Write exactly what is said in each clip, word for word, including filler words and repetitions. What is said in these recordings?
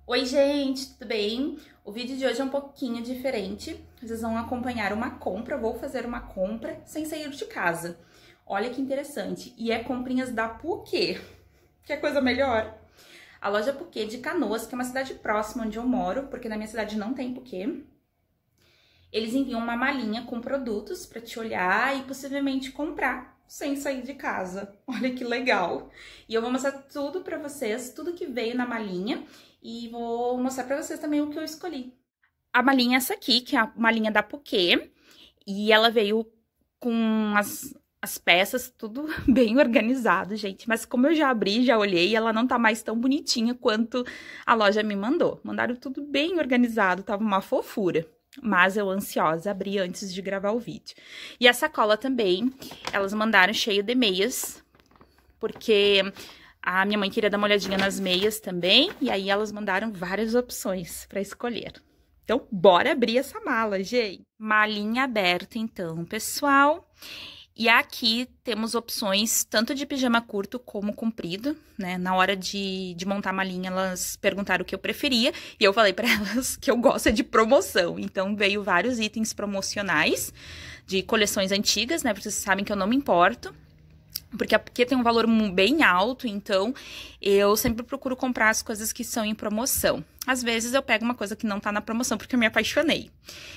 Oi, gente, tudo bem? O vídeo de hoje é um pouquinho diferente. Vocês vão acompanhar uma compra, vou fazer uma compra sem sair de casa. Olha que interessante. E é comprinhas da Puquê. Quer coisa melhor? A loja Puquê de Canoas, que é uma cidade próxima onde eu moro, porque na minha cidade não tem Puquê. Eles enviam uma malinha com produtos para te olhar e possivelmente comprar sem sair de casa. Olha que legal! E eu vou mostrar tudo para vocês, tudo que veio na malinha e vou mostrar para vocês também o que eu escolhi. A malinha é essa aqui, que é a malinha da Puquê, e ela veio com as, as peças tudo bem organizado, gente. Mas como eu já abri, já olhei, ela não tá mais tão bonitinha quanto a loja me mandou. Mandaram tudo bem organizado, tava uma fofura. Mas eu ansiosa, abri antes de gravar o vídeo. E a sacola também, elas mandaram cheio de meias, porque a minha mãe queria dar uma olhadinha nas meias também, e aí elas mandaram várias opções para escolher. Então, bora abrir essa mala, gente. Malinha aberta, então, pessoal. E aqui temos opções tanto de pijama curto como comprido, né? Na hora de, de montar a malinha, elas perguntaram o que eu preferia. E eu falei para elas que eu gosto de promoção. Então, veio vários itens promocionais de coleções antigas, né? Vocês sabem que eu não me importo. Porque aqui tem um valor bem alto, então eu sempre procuro comprar as coisas que são em promoção. Às vezes eu pego uma coisa que não tá na promoção porque eu me apaixonei.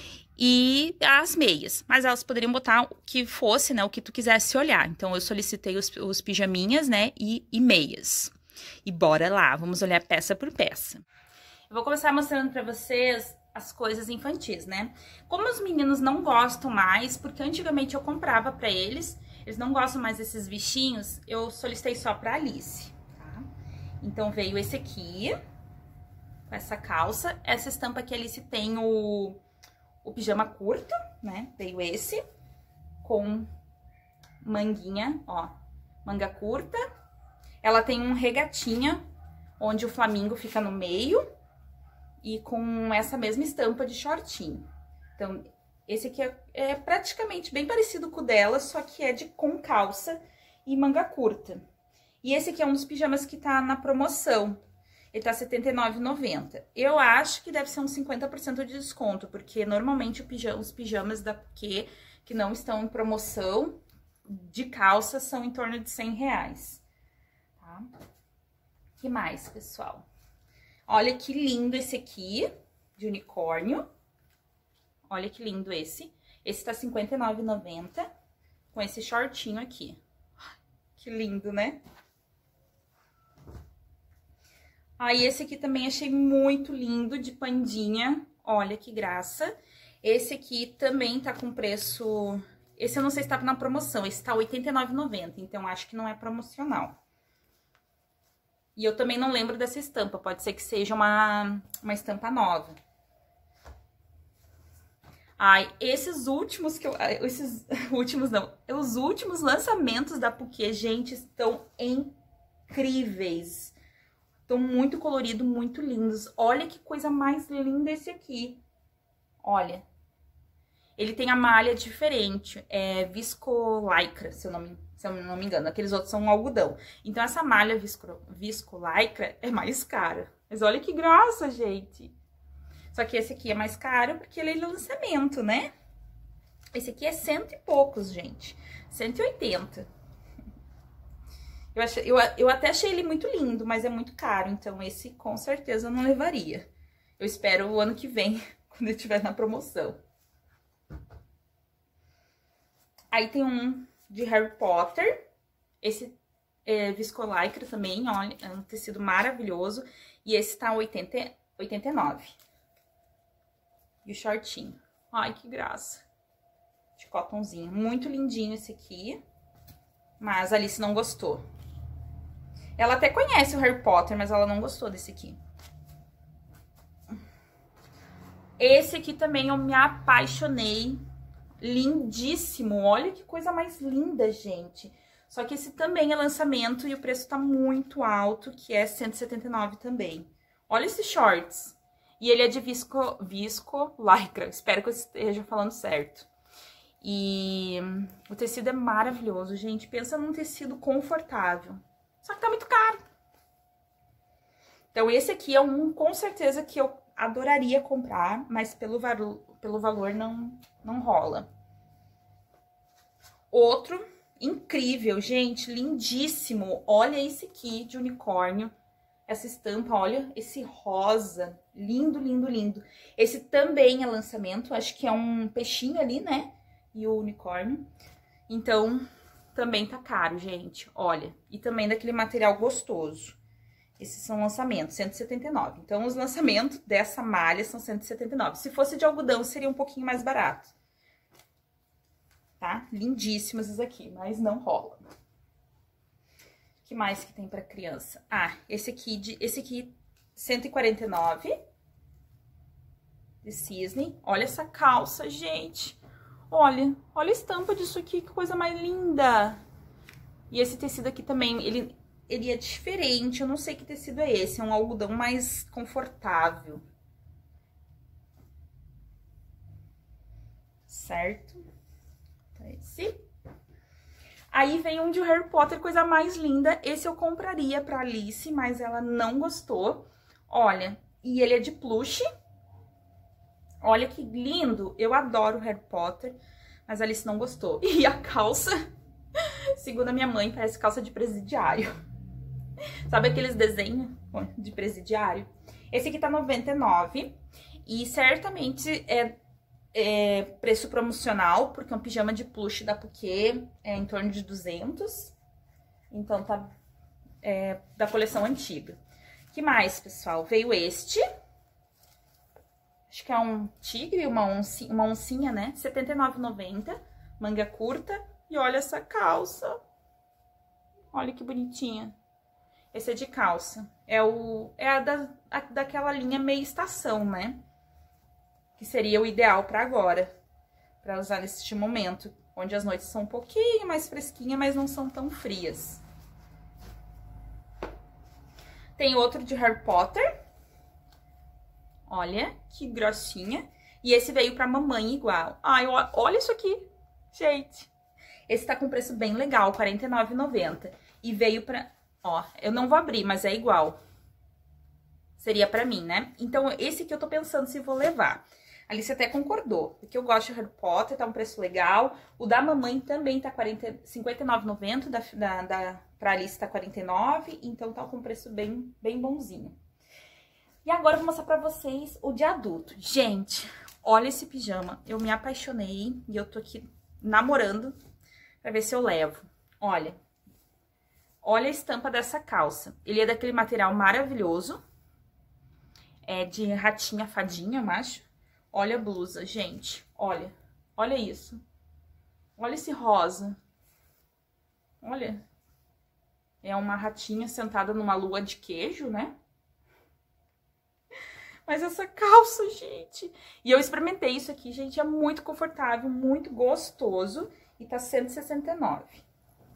E as meias, mas elas poderiam botar o que fosse, né, o que tu quisesse olhar. Então, eu solicitei os, os pijaminhas, né, e, e meias. E bora lá, vamos olhar peça por peça. Eu vou começar mostrando pra vocês as coisas infantis, né? Como os meninos não gostam mais, porque antigamente eu comprava pra eles, eles não gostam mais desses bichinhos, eu solicitei só pra Alice, tá? Então, veio esse aqui, com essa calça. Essa estampa que a Alice tem o... o pijama curto, né? Veio esse, com manguinha, ó, manga curta. Ela tem um regatinha, onde o flamingo fica no meio, e com essa mesma estampa de shortinho. Então, esse aqui é, é praticamente bem parecido com o dela, só que é de com calça e manga curta. E esse aqui é um dos pijamas que tá na promoção. Ele tá setenta e nove reais e noventa centavos. Eu acho que deve ser uns cinquenta por cento de desconto, porque normalmente pijama, os pijamas da Puquê, que não estão em promoção, de calça, são em torno de cem reais. Tá? O que mais, pessoal? Olha que lindo esse aqui, de unicórnio. Olha que lindo esse. Esse tá cinquenta e nove reais e noventa centavos, com esse shortinho aqui. Que lindo, né? Aí, esse aqui também achei muito lindo, de pandinha. Olha que graça. Esse aqui também tá com preço... Esse eu não sei se tá na promoção. Esse tá oitenta e nove reais e noventa centavos, então acho que não é promocional. E eu também não lembro dessa estampa. Pode ser que seja uma, uma estampa nova. Ai, esses últimos que eu... Esses últimos não. Os últimos lançamentos da Puquê, gente, estão incríveis. Estão muito coloridos, muito lindos. Olha que coisa mais linda esse aqui. Olha. Ele tem a malha diferente. É visco-lycra, se, eu não me, se eu não me engano. Aqueles outros são algodão. Então, essa malha visco-lycra é mais cara. Mas olha que graça, gente. Só que esse aqui é mais caro porque ele é lançamento, né? Esse aqui é cento e poucos, gente. cento e oitenta. Eu, achei, eu, eu até achei ele muito lindo, mas é muito caro, então esse com certeza eu não levaria. Eu espero o ano que vem, quando ele estiver na promoção. Aí tem um de Harry Potter, esse é viscolycra também, olha, é um tecido maravilhoso. E esse tá oitenta, oitenta e nove. E o shortinho. Ai, que graça. De cotonzinho. Muito lindinho esse aqui, mas a Alice não gostou. Ela até conhece o Harry Potter, mas ela não gostou desse aqui. Esse aqui também eu me apaixonei. Lindíssimo. Olha que coisa mais linda, gente. Só que esse também é lançamento e o preço tá muito alto, que é cento e setenta e nove também. Olha esses shorts. E ele é de visco, visco lycra. Espero que eu esteja falando certo. E o tecido é maravilhoso, gente. Pensa num tecido confortável. Só que tá muito caro. Então, esse aqui é um, com certeza, que eu adoraria comprar, mas pelo, valo, pelo valor não, não rola. Outro incrível, gente, lindíssimo. Olha esse aqui de unicórnio. Essa estampa, olha, esse rosa. Lindo, lindo, lindo. Esse também é lançamento, acho que é um peixinho ali, né? E o unicórnio. Então, também tá caro, gente, olha. E também daquele material gostoso. Esses são lançamentos, cento e setenta e nove. Então, os lançamentos dessa malha são cento e setenta e nove. Se fosse de algodão, seria um pouquinho mais barato. Tá? Lindíssimos esses aqui, mas não rola. O que mais que tem pra criança? Ah, esse aqui, de, esse aqui, cento e quarenta e nove. De cisne. Olha essa calça, gente. Olha, olha a estampa disso aqui, que coisa mais linda. E esse tecido aqui também, ele, ele é diferente, eu não sei que tecido é esse. É um algodão mais confortável. Certo? Esse. Aí vem um de Harry Potter, coisa mais linda. Esse eu compraria pra Alice, mas ela não gostou. Olha, e ele é de plush. Olha que lindo. Eu adoro Harry Potter, mas a Alice não gostou. E a calça, segundo a minha mãe, parece calça de presidiário. Sabe aqueles desenhos de presidiário? Esse aqui tá noventa e nove. E certamente é... É preço promocional, porque é um pijama de plush da Puquê, é em torno de duzentos. Então, tá é, da coleção antiga. Que mais, pessoal? Veio este. Acho que é um tigre, uma oncinha, uma oncinha, né? setenta e nove reais e noventa centavos, manga curta. E olha essa calça. Olha que bonitinha. Esse é de calça. É, o, é a, da, a daquela linha meia estação, né? Que seria o ideal para agora, para usar neste momento, onde as noites são um pouquinho mais fresquinhas, mas não são tão frias. Tem outro de Harry Potter. Olha, que grossinha. E esse veio pra mamãe igual. Ai, olha isso aqui, gente. Esse tá com preço bem legal, quarenta e nove reais e noventa centavos. E veio pra... Ó, eu não vou abrir, mas é igual. Seria pra mim, né? Então, esse aqui eu tô pensando se vou levar. A Alice até concordou, porque eu gosto de Harry Potter, tá um preço legal. O da mamãe também tá cinquenta e nove reais e noventa centavos, da, da, da, pra Alice tá quarenta e nove reais, então tá com um preço bem, bem bonzinho. E agora eu vou mostrar pra vocês o de adulto. Gente, olha esse pijama, eu me apaixonei e eu tô aqui namorando pra ver se eu levo. Olha, olha a estampa dessa calça. Ele é daquele material maravilhoso, é de ratinha fadinha, eu acho. Olha a blusa, gente, olha, olha isso. Olha esse rosa. Olha. É uma ratinha sentada numa lua de queijo, né? Mas essa calça, gente... E eu experimentei isso aqui, gente, é muito confortável, muito gostoso. E tá cento e sessenta e nove reais.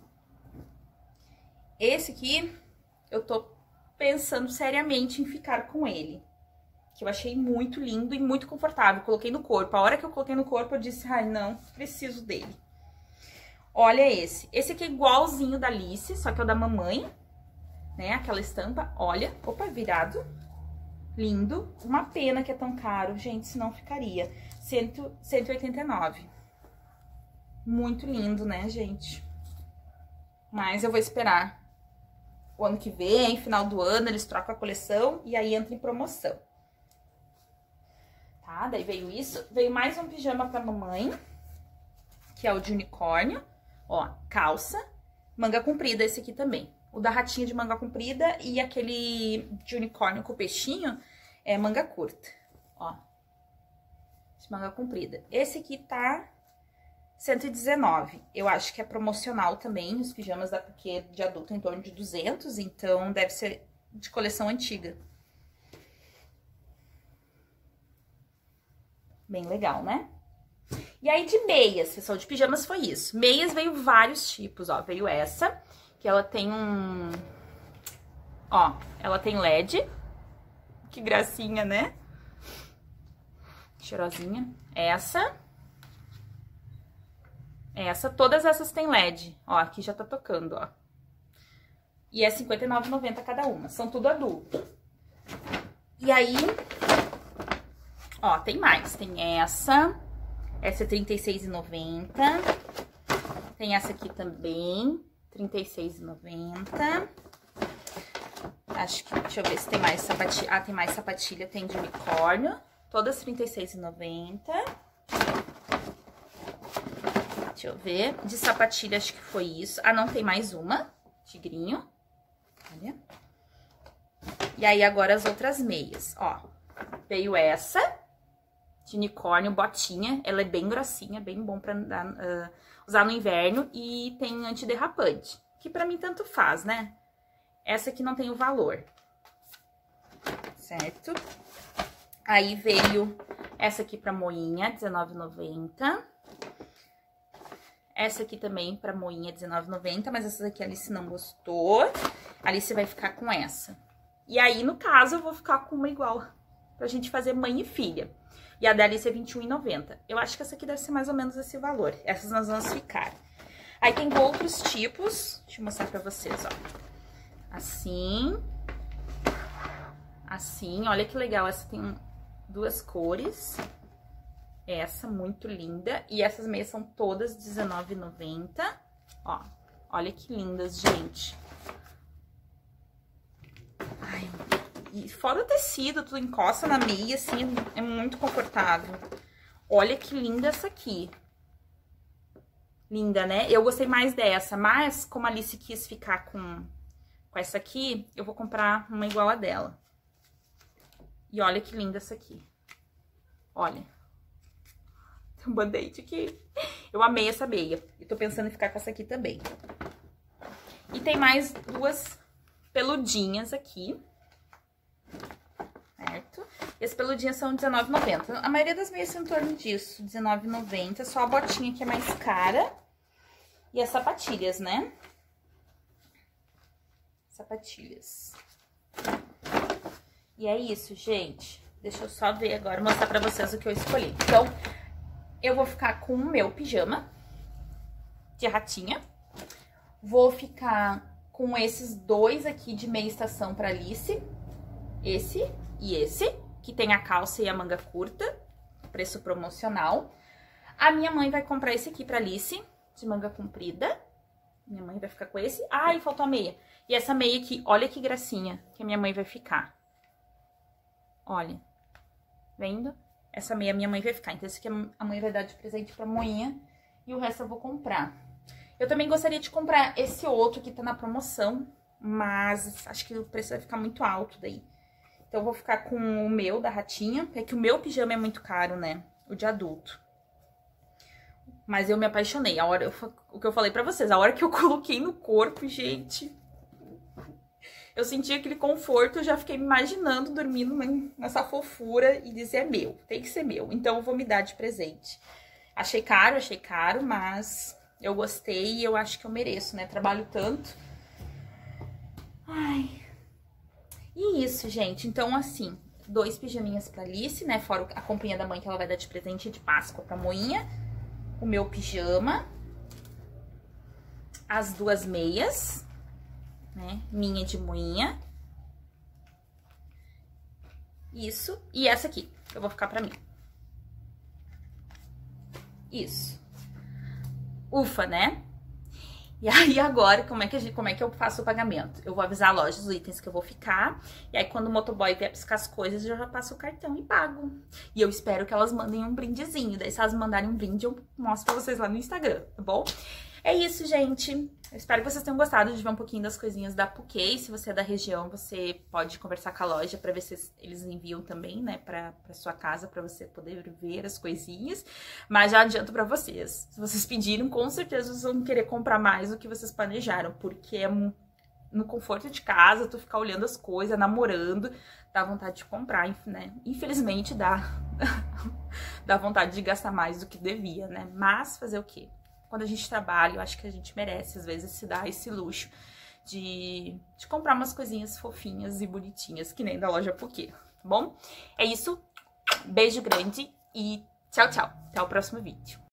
Esse aqui, eu tô pensando seriamente em ficar com ele. Que eu achei muito lindo e muito confortável. Coloquei no corpo. A hora que eu coloquei no corpo, eu disse, ai, não, preciso dele. Olha esse. Esse aqui é igualzinho da Alice, só que é o da mamãe, né? Aquela estampa, olha. Opa, virado. Lindo. Uma pena que é tão caro, gente, senão ficaria. cento e oitenta e nove reais. Muito lindo, né, gente? Mas eu vou esperar o ano que vem, final do ano, eles trocam a coleção e aí entra em promoção. Tá, daí veio isso. Veio mais um pijama pra mamãe, que é o de unicórnio. Ó, calça, manga comprida esse aqui também. O da ratinha de manga comprida e aquele de unicórnio com peixinho é manga curta. Ó, de manga comprida. Esse aqui tá cento e dezenove. Eu acho que é promocional também, os pijamas da Puquê de adulto em torno de duzentos, então deve ser de coleção antiga. Bem legal, né? E aí de meias, pessoal, de pijamas foi isso. Meias veio vários tipos, ó. Veio essa, que ela tem um... Ó, ela tem L E D. Que gracinha, né? Cheirosinha. Essa. Essa, todas essas tem L E D. Ó, aqui já tá tocando, ó. E é cinquenta e nove reais e noventa centavos cada uma. São tudo adulto. E aí, ó, tem mais. Tem essa. Essa é trinta e seis reais e noventa centavos. Tem essa aqui também, trinta e seis reais e noventa centavos. Acho que, deixa eu ver se tem mais sapatilha. Ah, tem mais sapatilha, tem de unicórnio. Todas trinta e seis reais e noventa centavos. Deixa eu ver. De sapatilha, acho que foi isso. Ah, não, tem mais uma. Tigrinho. Olha. E aí, agora as outras meias, ó. Veio essa, de unicórnio, botinha. Ela é bem grossinha, bem bom pra andar, uh, usar no inverno. E tem antiderrapante, que pra mim tanto faz, né? Essa aqui não tem o valor, certo? Aí veio essa aqui pra moinha, dezenove reais e noventa centavos. Essa aqui também pra moinha, dezenove reais e noventa centavos, mas essa daqui a Alice não gostou. A Alice vai ficar com essa. E aí, no caso, eu vou ficar com uma igual, pra gente fazer mãe e filha. E a da Alice é vinte e um reais e noventa centavos. Eu acho que essa aqui deve ser mais ou menos esse valor. Essas nós vamos ficar. Aí tem outros tipos. Deixa eu mostrar pra vocês, ó. Assim. Assim. Olha que legal. Essa tem duas cores. Essa, muito linda. E essas meias são todas dezenove reais e noventa centavos. Ó, olha que lindas, gente. Ai, e fora o tecido, tu encosta na meia, assim, é muito confortável. Olha que linda essa aqui. Linda, né? Eu gostei mais dessa, mas como a Alice quis ficar com, com essa aqui, eu vou comprar uma igual a dela. E olha que linda essa aqui. Olha. Tem um band-aid aqui. Eu amei essa meia. E tô pensando em ficar com essa aqui também. E tem mais duas peludinhas aqui. Certo? E as peludinhas são dezenove reais e noventa centavos. A maioria das meias são em torno disso, dezenove reais e noventa centavos. Só a botinha que é mais cara. E as sapatilhas, né? Sapatilhas. E é isso, gente. Deixa eu só ver agora, mostrar pra vocês o que eu escolhi. Então, eu vou ficar com o meu pijama de ratinha. Vou ficar com esses dois aqui de meia estação pra Alice. Esse e esse, que tem a calça e a manga curta, preço promocional. A minha mãe vai comprar esse aqui pra Alice, de manga comprida. Minha mãe vai ficar com esse. Ah, e faltou a meia. E essa meia aqui, olha que gracinha que a minha mãe vai ficar. Olha, vendo? Essa meia minha mãe vai ficar. Então, esse aqui a mãe vai dar de presente pra moinha e o resto eu vou comprar. Eu também gostaria de comprar esse outro que tá na promoção, mas acho que o preço vai ficar muito alto daí. Então, eu vou ficar com o meu, da ratinha, é que o meu pijama é muito caro, né? O de adulto. Mas eu me apaixonei. A hora, eu, o que eu falei pra vocês, a hora que eu coloquei no corpo, gente, eu senti aquele conforto, eu já fiquei me imaginando dormindo nessa fofura e dizer, é meu, tem que ser meu. Então, eu vou me dar de presente. Achei caro, achei caro, mas eu gostei e eu acho que eu mereço, né? Trabalho tanto. Ai... E isso, gente. Então, assim, dois pijaminhas pra Alice, né? Fora a companhia da mãe que ela vai dar de presente de Páscoa pra moinha. O meu pijama. As duas meias, né? Minha de moinha. Isso. E essa aqui, que eu vou ficar pra mim. Isso. Ufa, né? E aí, agora, como é, que a gente, como é que eu faço o pagamento? Eu vou avisar a loja dos itens que eu vou ficar. E aí, quando o motoboy vier buscar as coisas, eu já passo o cartão e pago. E eu espero que elas mandem um brindezinho. Daí, se elas mandarem um brinde, eu mostro pra vocês lá no Instagram, tá bom? É isso, gente. Eu espero que vocês tenham gostado de ver um pouquinho das coisinhas da Puquê. Se você é da região, você pode conversar com a loja pra ver se eles enviam também, né, pra, pra sua casa, pra você poder ver as coisinhas. Mas já adianto pra vocês, se vocês pediram, com certeza vocês vão querer comprar mais do que vocês planejaram, porque é no conforto de casa, tu ficar olhando as coisas, namorando, dá vontade de comprar, né? Infelizmente dá, dá vontade de gastar mais do que devia, né? Mas fazer o quê? Quando a gente trabalha, eu acho que a gente merece, às vezes, se dar esse luxo de, de comprar umas coisinhas fofinhas e bonitinhas, que nem da loja Puquê, tá bom? É isso, beijo grande e tchau, tchau. Até o próximo vídeo.